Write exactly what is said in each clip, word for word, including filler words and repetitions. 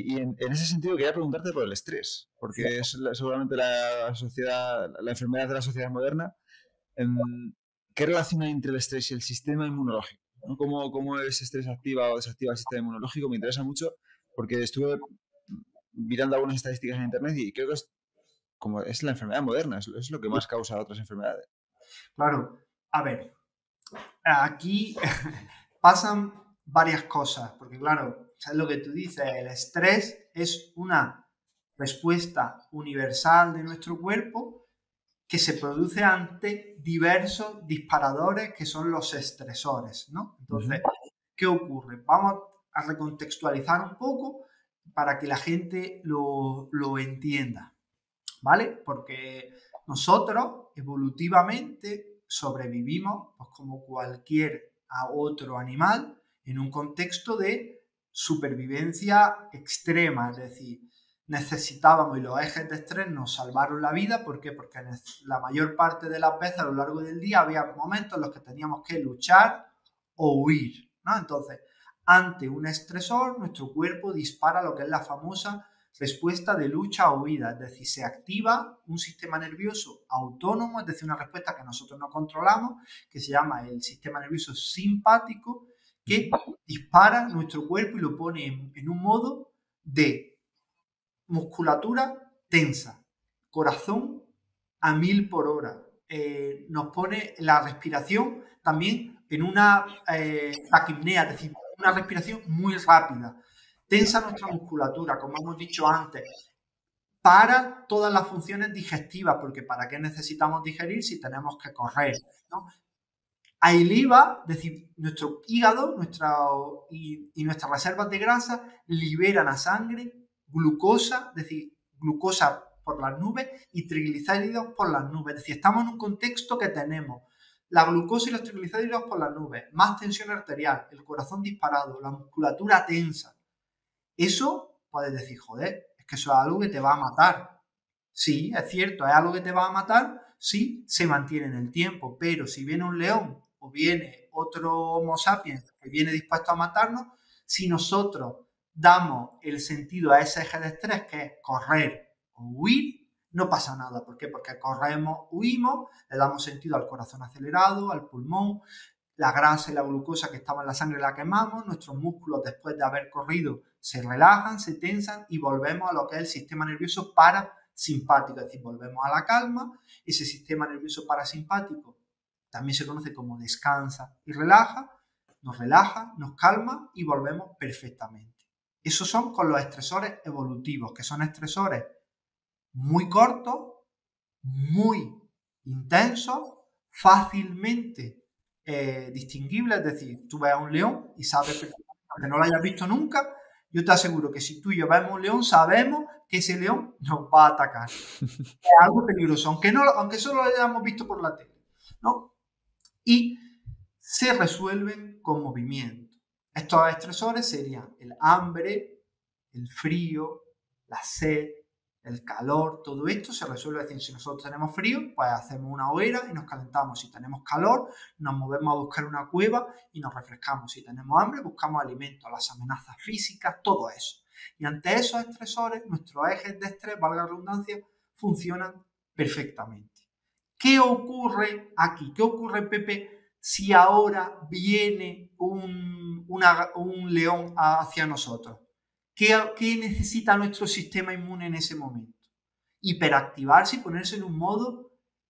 y, y en, en ese sentido quería preguntarte por el estrés, porque sí. es la, seguramente la sociedad, la enfermedad de la sociedad moderna. En, ¿Qué relación hay entre el estrés y el sistema inmunológico? ¿No? ¿Cómo, ¿Cómo ese estrés activa o desactiva el sistema inmunológico? Me interesa mucho porque estuve mirando algunas estadísticas en internet y creo que es, como es la enfermedad moderna, es, es lo que más causa otras enfermedades. Claro, a ver, aquí pasan varias cosas, porque claro, ¿sabes lo que tú dices? El estrés es una respuesta universal de nuestro cuerpo que se produce ante diversos disparadores que son los estresores, ¿no? Entonces, uh-huh. ¿qué ocurre? Vamos a recontextualizar un poco para que la gente lo, lo entienda, ¿vale? Porque nosotros evolutivamente sobrevivimos pues, como cualquier otro animal en un contexto de supervivencia extrema, es decir, necesitábamos y los ejes de estrés nos salvaron la vida. ¿Por qué? Porque la mayor parte de las veces a lo largo del día había momentos en los que teníamos que luchar o huir, ¿no? Entonces, ante un estresor, nuestro cuerpo dispara lo que es la famosa respuesta de lucha o huida, es decir, se activa un sistema nervioso autónomo, es decir, una respuesta que nosotros no controlamos, que se llama el sistema nervioso simpático, que dispara nuestro cuerpo y lo pone en, en un modo de musculatura tensa, corazón a mil por hora, eh, nos pone la respiración también en una eh, taquipnea, es decir, una respiración muy rápida, tensa nuestra musculatura, como hemos dicho antes, para todas las funciones digestivas, porque ¿para qué necesitamos digerir si tenemos que correr, ¿no? Ahí el I V A, es decir, nuestro hígado nuestra, y, y nuestras reservas de grasa liberan a sangre glucosa, es decir, glucosa por las nubes y triglicéridos por las nubes. Es decir, estamos en un contexto que tenemos la glucosa y los triglicéridos por las nubes, más tensión arterial, el corazón disparado, la musculatura tensa. Eso puedes decir, joder, es que eso es algo que te va a matar. Sí, es cierto, es algo que te va a matar, sí, se mantiene en el tiempo, pero si viene un león o viene otro Homo sapiens que viene dispuesto a matarnos, si nosotros damos el sentido a ese eje de estrés que es correr o huir, no pasa nada. ¿Por qué? Porque corremos, huimos, le damos sentido al corazón acelerado, al pulmón, la grasa y la glucosa que estaba en la sangre la quemamos, nuestros músculos después de haber corrido se relajan, se tensan y volvemos a lo que es el sistema nervioso parasimpático, es decir, volvemos a la calma. Ese sistema nervioso parasimpático también se conoce como descansa y relaja, nos relaja, nos calma y volvemos perfectamente. Esos son con los estresores evolutivos, que son estresores muy cortos, muy intensos, fácilmente eh, distinguibles, es decir, tú ves a un león y sabes perfectamente, aunque no lo hayas visto nunca, yo te aseguro que si tú y yo vemos un león, sabemos que ese león nos va a atacar. Es algo peligroso, aunque, no, aunque solo lo hayamos visto por la tele, ¿no? Y se resuelven con movimiento. Estos estresores serían el hambre, el frío, la sed, el calor, todo esto se resuelve. Es decir, si nosotros tenemos frío, pues hacemos una hoguera y nos calentamos. Si tenemos calor, nos movemos a buscar una cueva y nos refrescamos. Si tenemos hambre, buscamos alimentos, las amenazas físicas, todo eso. Y ante esos estresores, nuestros ejes de estrés, valga la redundancia, funcionan perfectamente. ¿Qué ocurre aquí? ¿Qué ocurre, Pepe, si ahora viene un, una, un león hacia nosotros? ¿Qué, ¿Qué necesita nuestro sistema inmune en ese momento? Hiperactivarse y ponerse en un modo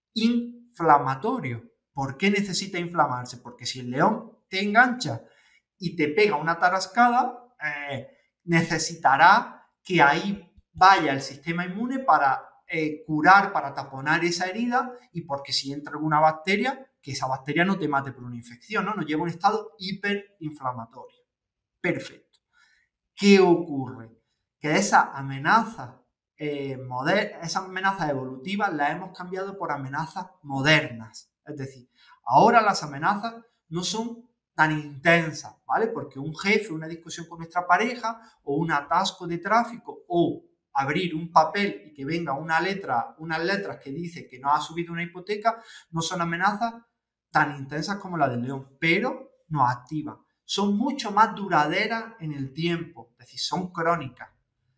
inflamatorio. ¿Por qué necesita inflamarse? Porque si el león te engancha y te pega una tarascada, eh, necesitará que ahí vaya el sistema inmune para eh, curar, para taponar esa herida, y porque si entra alguna bacteria, que esa bacteria no te mate por una infección, ¿no? Nos lleva a un estado hiperinflamatorio. Perfecto. ¿Qué ocurre? Que esa amenaza, eh, moder- esas amenazas evolutivas las hemos cambiado por amenazas modernas. Es decir, ahora las amenazas no son tan intensas, ¿vale? Porque un jefe, una discusión con nuestra pareja, o un atasco de tráfico, o abrir un papel y que venga una letra, unas letras que dice que no ha subido una hipoteca, no son amenazas tan intensas como la del león, pero nos activan. Son mucho más duraderas en el tiempo, es decir, son crónicas.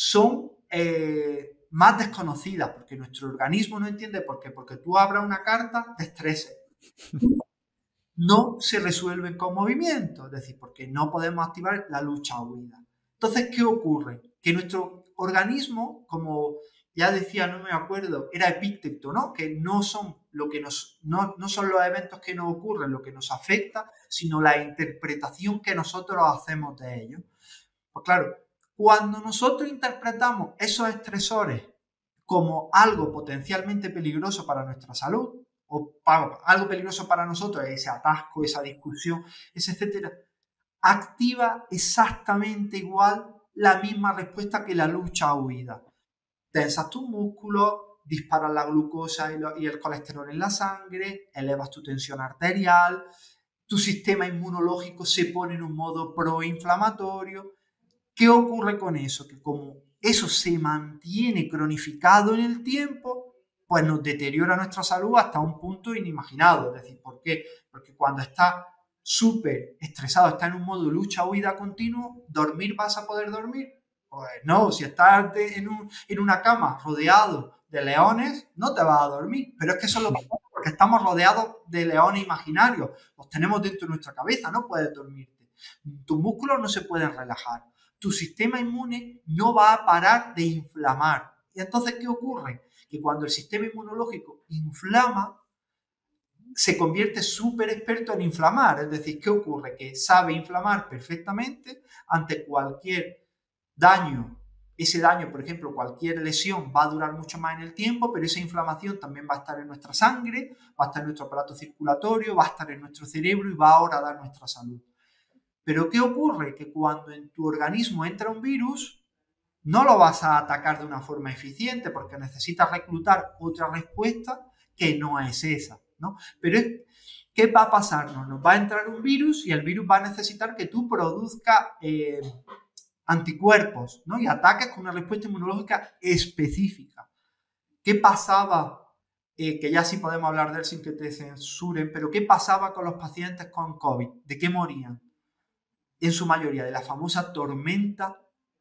son eh, más desconocidas, porque nuestro organismo no entiende por qué. Porque tú abras una carta de estrés, no se resuelven con movimiento, es decir, porque no podemos activar la lucha-huida. Entonces, ¿qué ocurre? Que nuestro organismo, como ya decía, no me acuerdo, era Epicteto, ¿no? Que no son, lo que nos, no, no son los eventos que nos ocurren lo que nos afecta, sino la interpretación que nosotros hacemos de ellos. Pues claro, cuando nosotros interpretamos esos estresores como algo potencialmente peligroso para nuestra salud, o para, algo peligroso para nosotros, ese atasco, esa discusión, ese etcétera, activa exactamente igual la misma respuesta que la lucha o huida. Tensas tus músculos, disparas la glucosa y, lo, y el colesterol en la sangre, elevas tu tensión arterial, tu sistema inmunológico se pone en un modo proinflamatorio. ¿Qué ocurre con eso? Que como eso se mantiene cronificado en el tiempo, pues nos deteriora nuestra salud hasta un punto inimaginado. Es decir, ¿por qué? Porque cuando estás súper estresado, estás en un modo lucha-huida continuo, ¿dormir vas a poder dormir? Pues no, si estás de, en, un, en una cama rodeado de leones, no te vas a dormir. Pero es que eso es lo que pasa, porque estamos rodeados de leones imaginarios. Los tenemos dentro de nuestra cabeza, no puedes dormirte. Tus músculos no se pueden relajar. Tu sistema inmune no va a parar de inflamar. Y entonces, ¿qué ocurre? Que cuando el sistema inmunológico inflama, se convierte súper experto en inflamar. Es decir, ¿qué ocurre? Que sabe inflamar perfectamente ante cualquier daño. Ese daño, por ejemplo, cualquier lesión va a durar mucho más en el tiempo, pero esa inflamación también va a estar en nuestra sangre, va a estar en nuestro aparato circulatorio, va a estar en nuestro cerebro y va a horadar nuestra salud. Pero ¿qué ocurre? Que cuando en tu organismo entra un virus, no lo vas a atacar de una forma eficiente porque necesitas reclutar otra respuesta que no es esa, ¿no? Pero es, ¿qué va a pasarnos? Nos va a entrar un virus y el virus va a necesitar que tú produzcas eh, anticuerpos, ¿no? Y ataques con una respuesta inmunológica específica. ¿Qué pasaba? Eh, que ya sí podemos hablar de él sin que te censuren, pero ¿qué pasaba con los pacientes con COVID? ¿De qué morían? En su mayoría de la famosa tormenta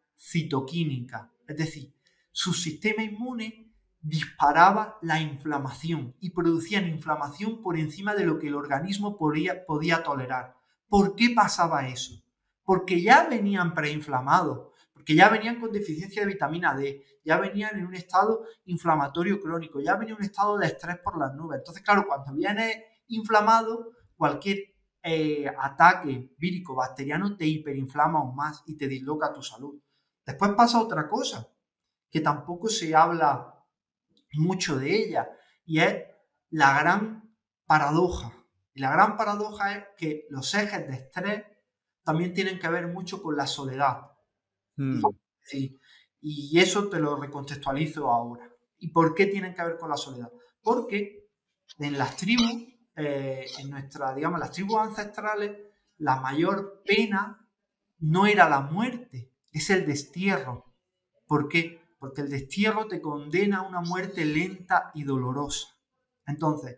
citoquímica, es decir, su sistema inmune disparaba la inflamación y producían inflamación por encima de lo que el organismo podía, podía tolerar. ¿Por qué pasaba eso? Porque ya venían preinflamados, porque ya venían con deficiencia de vitamina D, ya venían en un estado inflamatorio crónico, ya venía en un estado de estrés por las nubes. Entonces, claro, cuando vienes inflamado, cualquier Eh, ataque vírico bacteriano te hiperinflama aún más y te disloca tu salud. Después pasa otra cosa, que tampoco se habla mucho de ella, y es la gran paradoja. Y la gran paradoja es que los ejes de estrés también tienen que ver mucho con la soledad. Mm. Sí, y eso te lo recontextualizo ahora. ¿Y por qué tienen que ver con la soledad? Porque en las tribus Eh, en nuestra, digamos, las tribus ancestrales, la mayor pena no era la muerte, es el destierro. ¿Por qué? Porque el destierro te condena a una muerte lenta y dolorosa. Entonces,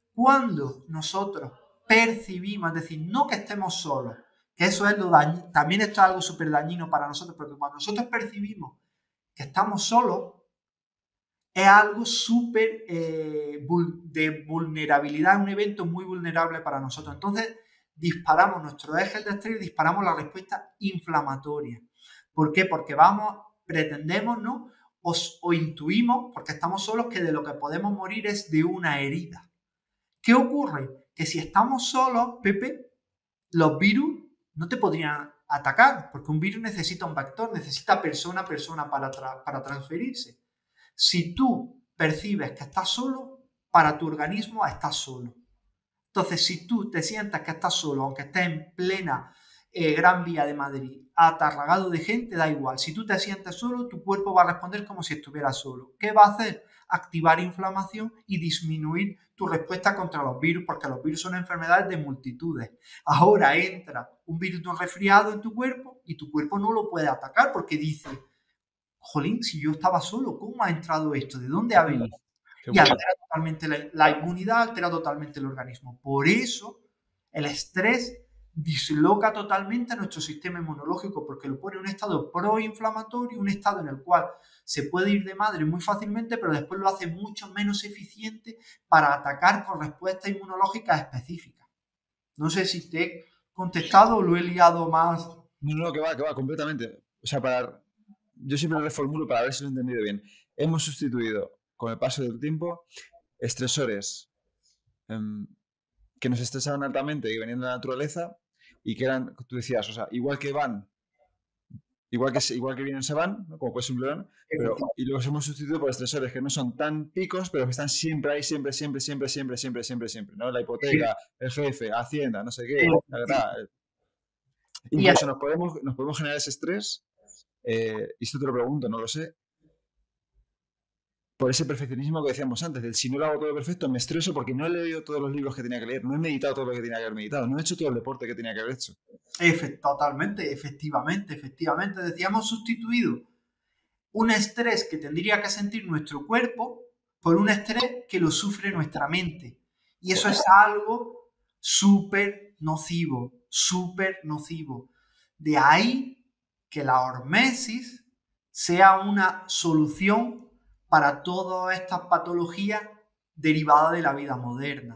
cuando nosotros percibimos, es decir, no que estemos solos, que eso es lo dañino, también esto es algo súper dañino para nosotros, porque cuando nosotros percibimos que estamos solos, es algo súper eh, de vulnerabilidad, un evento muy vulnerable para nosotros. Entonces, disparamos nuestros ejes de estrés y disparamos la respuesta inflamatoria. ¿Por qué? Porque vamos, pretendemos, ¿no? O, o intuimos, porque estamos solos, que de lo que podemos morir es de una herida. ¿Qué ocurre? Que si estamos solos, Pepe, los virus no te podrían atacar, porque un virus necesita un vector, necesita persona a persona para, tra para transferirse. Si tú percibes que estás solo, para tu organismo estás solo. Entonces, si tú te sientes que estás solo, aunque estés en plena eh, Gran Vía de Madrid, atarragado de gente, da igual. Si tú te sientes solo, tu cuerpo va a responder como si estuvieras solo. ¿Qué va a hacer? Activar inflamación y disminuir tu respuesta contra los virus, porque los virus son enfermedades de multitudes. Ahora entra un virus de un resfriado en tu cuerpo y tu cuerpo no lo puede atacar porque dice: jolín, si yo estaba solo, ¿cómo ha entrado esto? ¿De dónde ha venido? Y altera totalmente la, la inmunidad, altera totalmente el organismo. Por eso el estrés disloca totalmente a nuestro sistema inmunológico porque lo pone en un estado proinflamatorio, un estado en el cual se puede ir de madre muy fácilmente, pero después lo hace mucho menos eficiente para atacar con respuestas inmunológicas específicas. No sé si te he contestado o lo he liado más. No, no, que va, que va, completamente. O sea, para... yo siempre lo reformulo para ver si lo he entendido bien. Hemos sustituido, con el paso del tiempo, estresores um, que nos estresaban altamente y que venían de la naturaleza y que eran, tú decías, o sea, igual que van, igual que, igual que vienen se van, ¿no? Como puede ser un león, pero y los hemos sustituido por estresores que no son tan picos, pero que están siempre ahí, siempre, siempre, siempre, siempre, siempre, siempre, siempre, ¿no? La hipoteca, el jefe, Hacienda, no sé qué, la verdad. Incluso nos podemos, nos podemos generar ese estrés, eh, y esto te lo pregunto, no lo sé, por ese perfeccionismo que decíamos antes, del si no lo hago todo perfecto me estreso porque no he leído todos los libros que tenía que leer, no he meditado todo lo que tenía que haber meditado, no he hecho todo el deporte que tenía que haber hecho. Efe, totalmente, efectivamente, efectivamente. Decíamos sustituido un estrés que tendría que sentir nuestro cuerpo por un estrés que lo sufre nuestra mente. Y eso es algo súper nocivo, súper nocivo. De ahí que la hormesis sea una solución para todas estas patologías derivadas de la vida moderna.